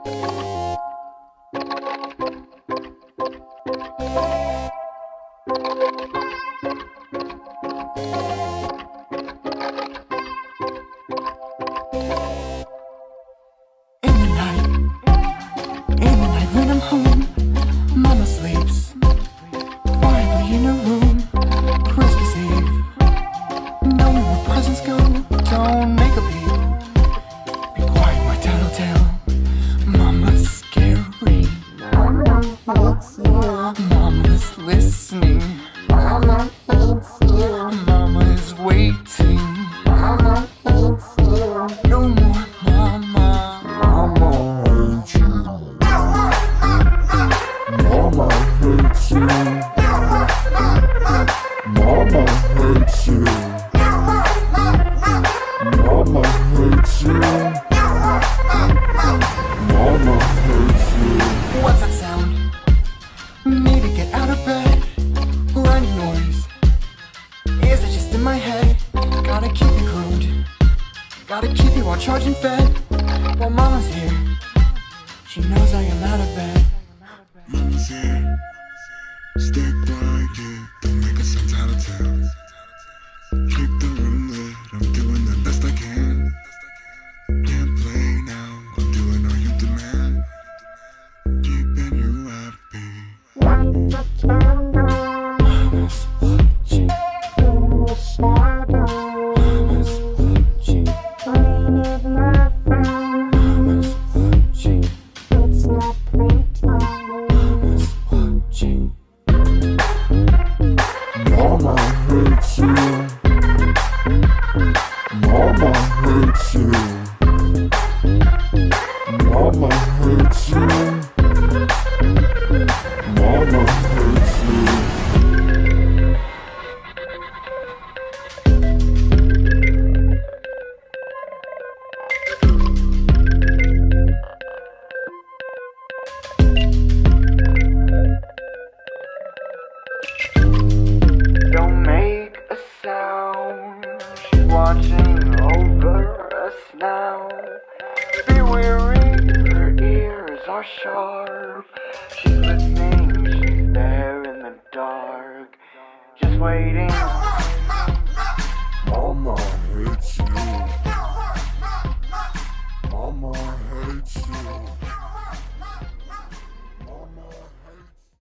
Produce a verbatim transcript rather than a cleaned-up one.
Mama's listening. Mama hates you. Mama is waiting. Mama hates you. No more mama. Mama hates you. Mama hates you. Mama hates you. Mama hates you. Mama hates you. What's that sound? Need to get out of bed. Grinding noise. Is it just in my head? Gotta keep you groomed. Gotta keep you all charged and fed. While mama's here, she knows I am out of bed. Mama's here. Stay quiet. Don't make a sound out of town. Keep the room lit. I'm doing the best I can. Can't play now. I'm doing all you demand. Keeping you happy. Mama's watching in the shadow. Mama's watching. Mama's watching. It's not playtime. Mama's watching. Mama hates you. Mama hates you. Mama hates you. Mama hates you. Don't make a sound. She's watching over us now. Be weary, her ears are sharp. She's listening, she's there in the dark, just waiting.